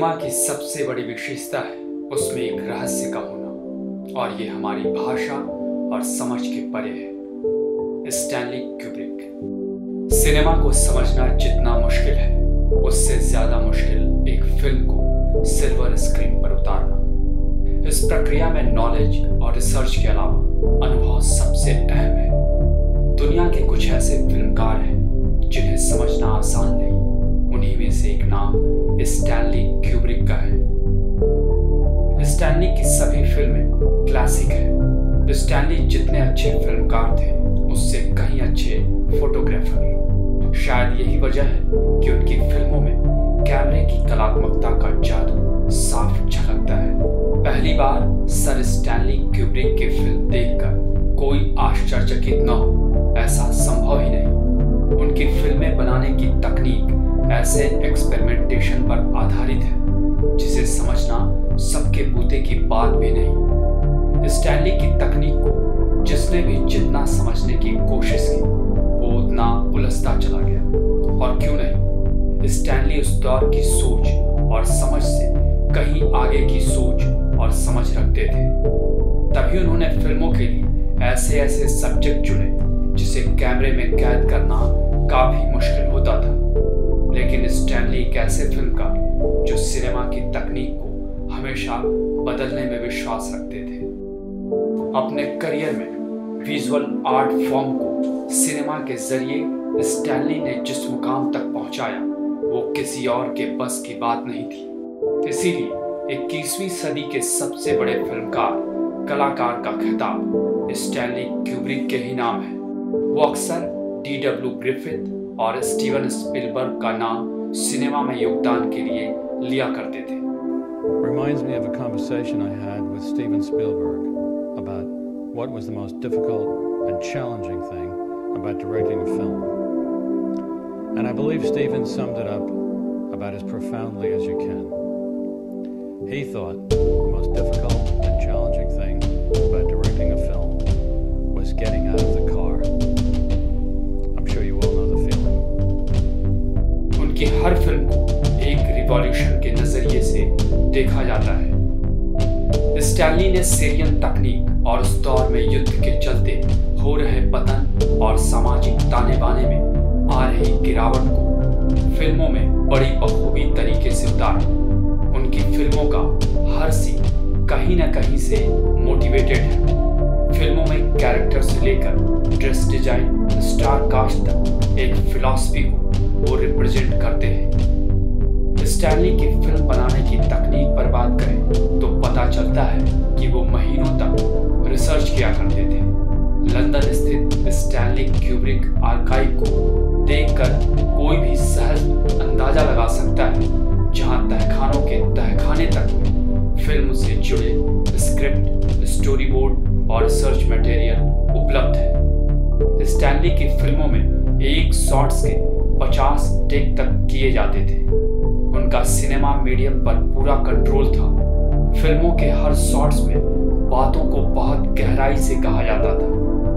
Cinema की सबसे बड़ी विशेषता है उसमें एक रहस्य का होना, और ये हमारी भाषा और समझ के परे है। Stanley Kubrick. सिनेमा को समझना जितना मुश्किल है, उससे ज्यादा मुश्किल एक फिल्म को सिल्वर स्क्रीन पर उतारना। इस प्रक्रिया में नॉलेज और रिसर्च के अलावा अनुभव सबसे अहम है। दुनिया के कुछ ऐसे फिल्मकार हैं जिन्हें समझना आसान नहीं, उन्हीं में से एक नाम स्टैनली क्यूब्रिक का है। स्टैनली की सभी फिल्में क्लासिक है। स्टैनली जितने अच्छे फिल्मकार थे, उससे कहीं अच्छे फोटोग्राफर। शायद यही वजह है कि उनकी फिल्मों में कैमरे की कलात्मकता का जादू साफ झलकता है। पहली बार सर स्टैनली क्यूब्रिक की फिल्म देखकर कोई आश्चर्यचकित न हो, ऐसा संभव ही नहीं। उनकी फिल्में बनाने की तकनीक ऐसे एक्सपेरिमेंटेशन पर आधारित है जिसे समझना सबके बूते की बात भी नहीं। स्टैनली की तकनीक को जिसने भी जितना समझने की कोशिश की, वो उतना उलझता चला गया। और क्यों नहीं, स्टैनली उस दौर की सोच और समझ से कहीं आगे की सोच और समझ रखते थे। तभी उन्होंने फिल्मों के लिए ऐसे ऐसे सब्जेक्ट चुने जिसे कैमरे में कैद करना काफी मुश्किल होता था। लेकिन स्टैनली एक ऐसे फिल्मकार जो सिनेमा की तकनीक को हमेशा बदलने में विश्वास रखते थे। अपने करियर में विजुअल आर्ट फॉर्म को सिनेमा के जरिए स्टैनली ने जिस मुकाम तक पहुंचाया, वो किसी और के बस की बात नहीं थी। इसीलिए 21वीं सदी के सबसे बड़े फिल्मकार कलाकार का खिताब स्टैनली क्यूब्रिक के ही नाम है। वो अक्सर D.W. ग्रिफिथ और स्टीवन स्पिलबर्ग का नाम सिनेमा में योगदान के लिए लिया करते थे। Reminds me of a conversation I had with Steven Spielberg about what was the most difficult and challenging thing about directing a film. And I believe Steven summed it up about as profoundly as you can. He thought the most difficult and challenging thing about directing a film was getting out of the car. उनकी हर film को एक revolution के नजरिए से देखा जाता है। Stanley ने सीरियन तकनीक और उस दौर में युद्ध के चलते हो रहे पतन और सामाजिक ताने बाने में आ रही गिरावट को फिल्मों में बड़ी बखूबी तरीके से उतारा। उनकी फिल्मों का हर सीन कहीं न कहीं से मोटिवेटेड है। फिल्मों में कैरेक्टर से लेकर ड्रेस डिजाइन, स्टार कास्ट तक एक फिलॉसफी को वो रिप्रेजेंट करते हैं। स्टैनली की फिल्म बनाने की तकनीक पर बात करें तो पता चलता है कि वो महीनों तक रिसर्च किया करते थे। लंदन स्थित स्टैनली क्यूब्रिक आर्काइव को देखकर कोई भी सहज अंदाजा लगा सकता है, जहां तहखानों के तहखाने तक फिल्म से जुड़े स्क्रिप्ट, स्टोरी बोर्ड और रिसर्च मटेरियल उपलब्ध है। स्टैनली की फिल्मों में एक शॉट्स के 50 टेक तक किए जाते थे। उनका सिनेमा मीडियम पर पूरा कंट्रोल था। फिल्मों के हर शॉट्स में बातों को बहुत गहराई से कहा जाता था।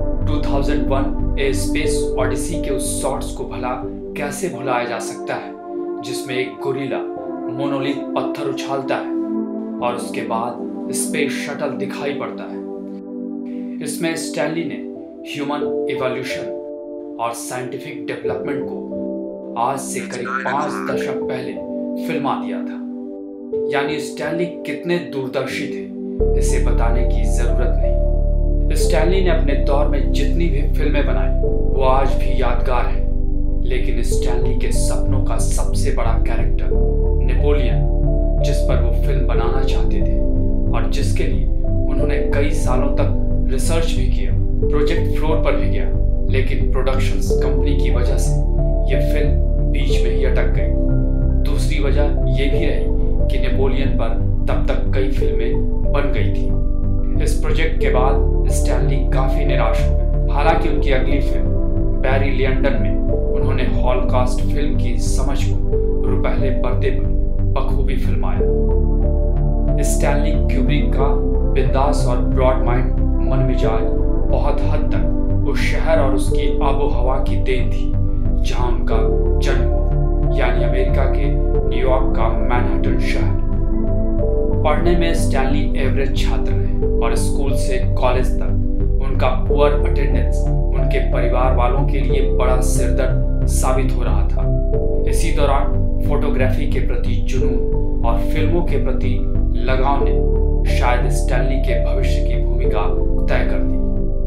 2001 ए स्पेस ओडिसी के उस शॉट्स को भला कैसे भुलाया जा सकता है, जिसमें एक गोरिल्ला मोनोलिथ पत्थर उछालता है और उसके बाद स्पेस शटल दिखाई पड़ता है। इसमें स्टैनली ने ह्यूमन इवोल्यूशन और साइंटिफिक डेवलपमेंट को आज से करीब 5 दशक पहले फिल्मा दिया था। यानी स्टैनली कितने दूरदर्शी थे, इसे बताने की जरूरत नहीं। स्टैनली ने अपने दौर में जितनी भी फिल्में बनाई, वो आज भी यादगार है। लेकिन स्टैनली के सपनों का सबसे बड़ा कैरेक्टर नेपोलियन, जिस पर वो फिल्म बनाना चाहते थे और जिसके लिए उन्होंने कई सालों तक रिसर्च भी किया, प्रोजेक्ट फ्लोर पर भी गया, लेकिन प्रोडक्शंस कंपनी की वजह से यह फिल्म बीच में ही अटक गई। दूसरी वजह यह भी रही कि नेपोलियन पर तब तक कई फिल्में बन गई थी। इस प्रोजेक्ट के बाद स्टैनली काफी निराश हो गए। हालांकि उनकी अगली फिल्म बैरी लियंडन में उन्होंने हॉलोकॉस्ट फिल्म की समझ को रुपहले पर्दे पर बखूबी फिल्माया। स्टैनली क्यूब्रिक का बिंदास और ब्रॉड माइंड मन मिजाज बहुत हद तक उस शहर और उसकी आबो हवा की देन थी जहां उनका जन्म हुआ। यानी अमेरिका के न्यूयॉर्क का मैनहट्टन शहर। पढ़ने में स्टैनली एवरेज छात्र रहे और स्कूल से कॉलेज तक उनका पुअर अटेंडेंस उनके परिवार वालों के लिए बड़ा सिरदर्द साबित हो रहा था। इसी दौरान फोटोग्राफी के प्रति जुनून और फिल्मों के प्रति लगाव ने शायद स्टैनली के भविष्य की भूमिका तय कर दी।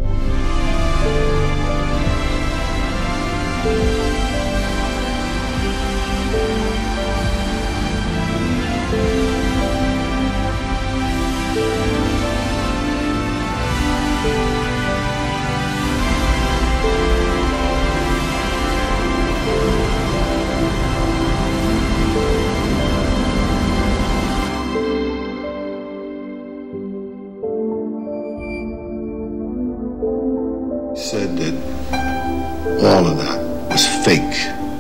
Said that all of that was fake.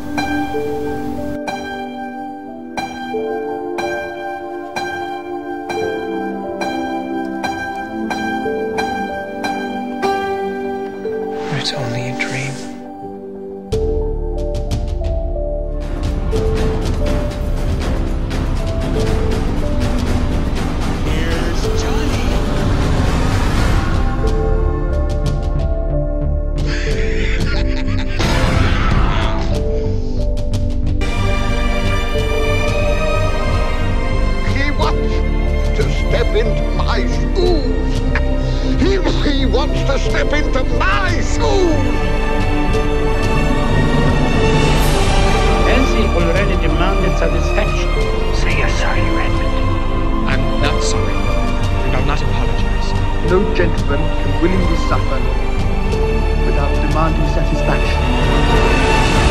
It's only a dream. Here's Johnny. He wants to step into my shoes. He wants to step into my shoes. Nancy already demanded satisfaction. Say you're sorry, Redmond. I'm not sorry, and I'll not apologize. No gentleman can willingly suffer without demanding satisfaction.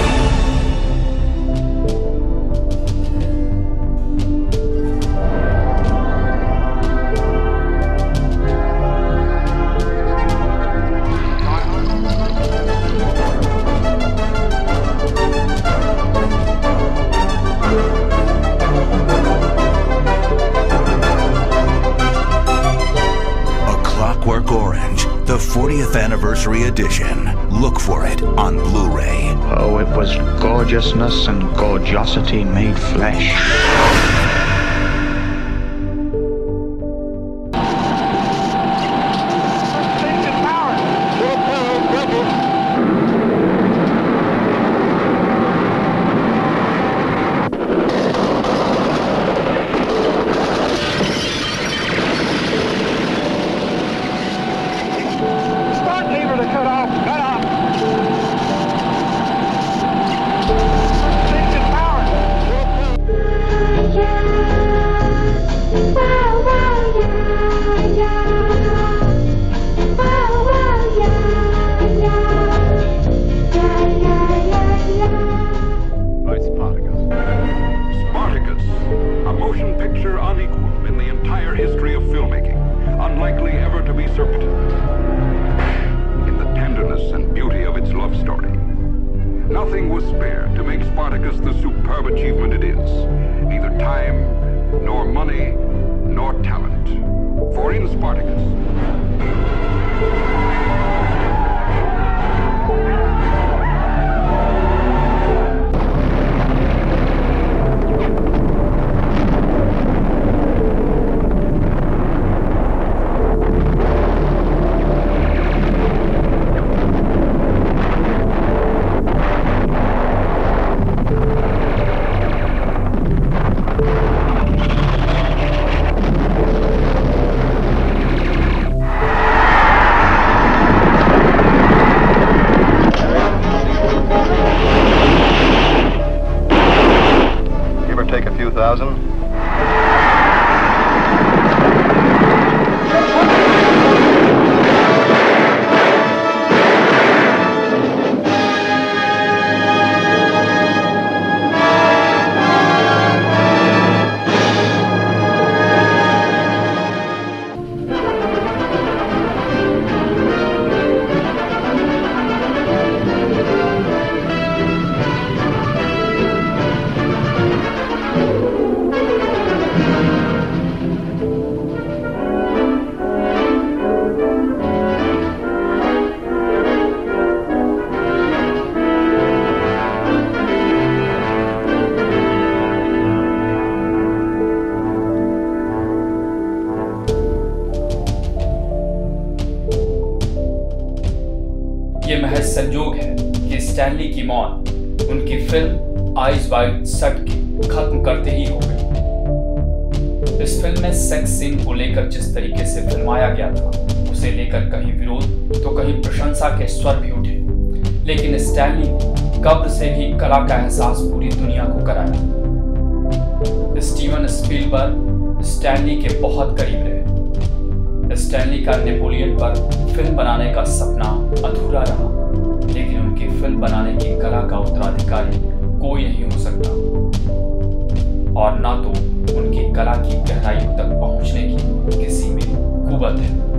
Clockwork Orange, the 40th Anniversary Edition. Look for it on Blu-ray. Oh, it was gorgeousness and gorgeosity made flesh. Spartacus, a motion picture unequaled in the entire history of filmmaking, unlikely ever to be surpassed in the tenderness and beauty of its love story. Nothing was spared to make Spartacus the superb achievement it is. Neither time, nor money, nor talent. For in Spartacus, Take a few thousand. ये महज संयोग है कि Stanley की मौत उनकी film eyes wide shut के खत्म करते ही हो गई। इस फिल्म में सेक्स सीन को लेकर जिस तरीके से फिल्माया गया था, उसे लेकर कहीं विरोध तो कहीं प्रशंसा के स्वर भी उठे, लेकिन स्टैनली ने कब्र से भी कला का एहसास पूरी दुनिया को कराया। स्टीवन स्पीलबर्ग स्टैनली के बहुत करीब रहे। स्टैनली का नेपोलियन पर फिल्म बनाने का सपना अधूरा रहा, लेकिन उनकी फिल्म बनाने की कला का उत्तराधिकारी कोई नहीं हो सकता, और ना तो उनकी कला की गहराइयों तक पहुंचने की किसी में कुवत है।